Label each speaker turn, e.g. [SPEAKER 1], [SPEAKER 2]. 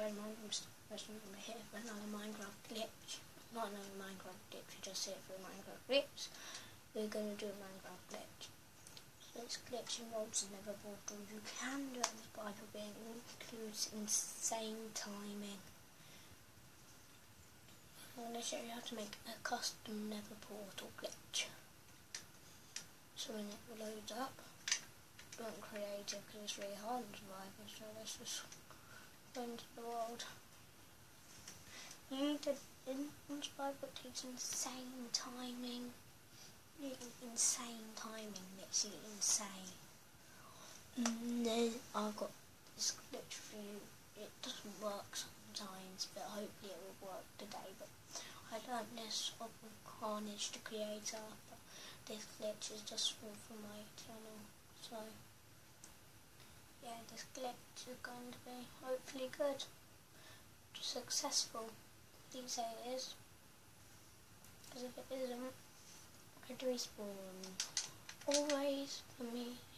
[SPEAKER 1] guys, my name's Preston. I'm here for another Minecraft glitch. Not another Minecraft glitch, we're just here for a Minecraft glitch. We're going to do a Minecraft glitch. So this glitch involves a nether portal. You can do it on the Bible, but it includes insane timing. I'm going to show you how to make a custom nether portal glitch. So when it loads up, don't create it because it's really hard in survival, so let's just go into the world. You need to, in survival it takes insane timing. Insane timing, literally insane. And then I've got this glitch for you. It doesn't work sometimes, but hopefully it will work today. But I learned this off of Carnage the Creator, but this glitch is just for my channel. So yeah, this glitch is going to be hopefully good, successful. Please say it is, because if it isn't, I'd respawn. Always for me